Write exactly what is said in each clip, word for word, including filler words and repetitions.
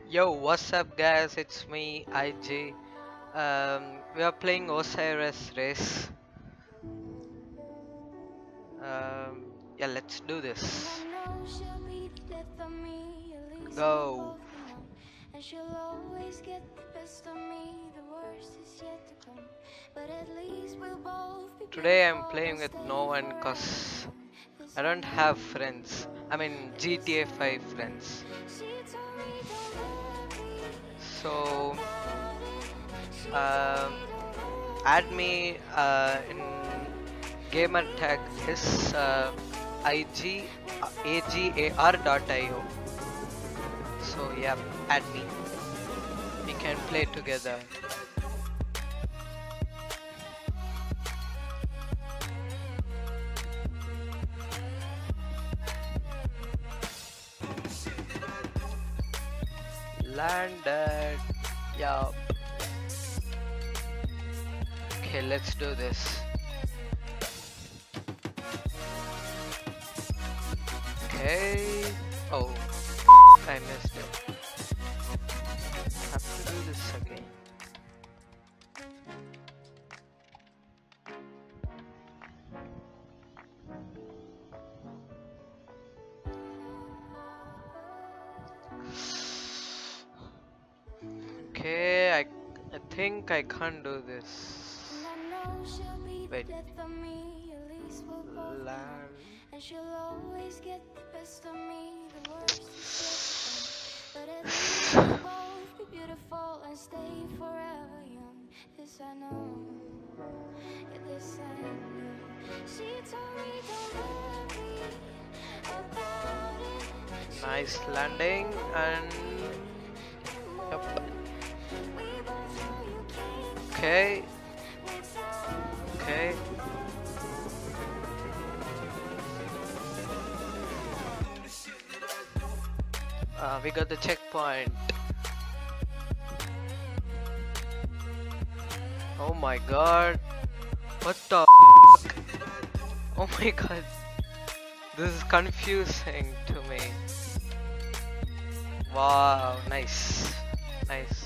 Yo, what's up, guys? It's me, I G. Um, we are playing Osiris Race. Um, yeah, let's do this. Go. And she'll always get the best of me. The worst is yet to come. But at least we'll both be Today I'm beautiful playing and with stay no one forever cause young. This I I don't know. have friends. I mean G T A five friends. She told me don't worry So, about it. She told um, me don't worry add me uh, in gamer tag is uh, IG uh, agar dot io. So yeah, add me. We can play together. Landed. Yeah. Okay, let's do this. Okay. Oh, I missed it. Have to do this again. Okay, I, I think I can't do this. And I know she'll be the Wait. death of me. At least we'll both be Land. numb. And she'll always get the best of me. The worst is yet to come. But at least we'll both be beautiful and stay forever young. This I know. Yeah, this I know. She told me don't worry about it. She Nice told me landing don't and worry yep. anymore. We both know you can't Okay, without. okay. Uh, we got the checkpoint. Oh my god. What the f***? Oh my god. This is confusing to me. Wow, nice. Nice.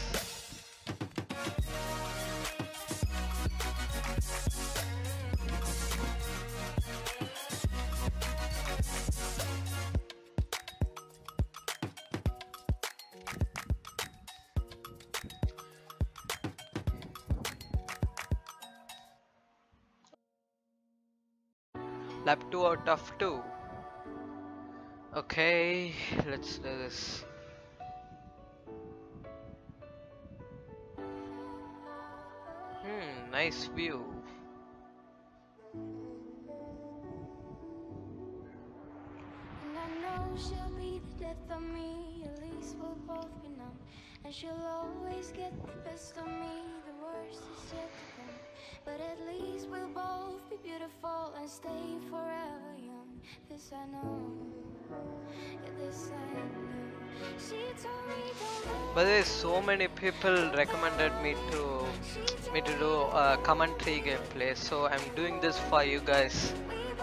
Lap two out of two. Okay, let's do this. Hmm, nice view. And I know she'll be the death of me. At least we'll both be numb. And she'll always get the best of me. The worst is yet to come. But at least we'll both be beautiful and stay forever young. This I know. Yeah, this I know. She told me don't worry. But there's so many people recommended me to me to do a commentary gameplay, so I'm doing this for you guys.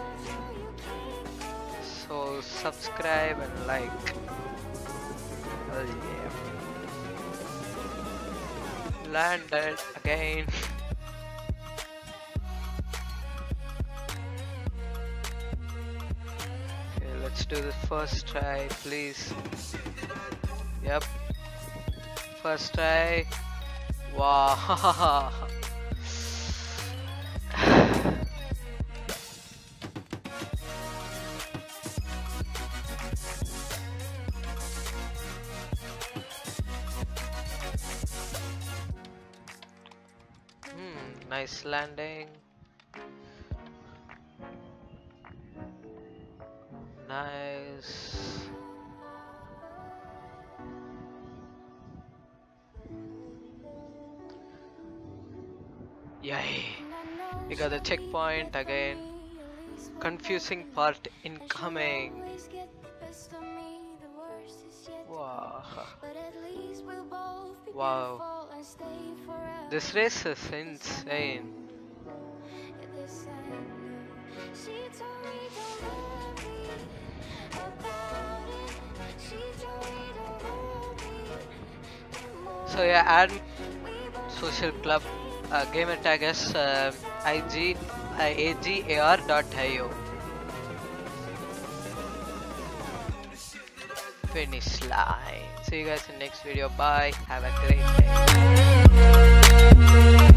So subscribe and like. Oh yeah. Landed again. Okay, let's do the first try, please. Yep. First try. Wow. Hmm, nice landing. Nice. Yay. We got the checkpoint again. Confusing part incoming. Wow. Wow. This race is insane. So yeah, add social club. Uh, gamer tag is uh, ig uh, agar dot io. Finish line. See you guys in next video. Bye. Have a great day.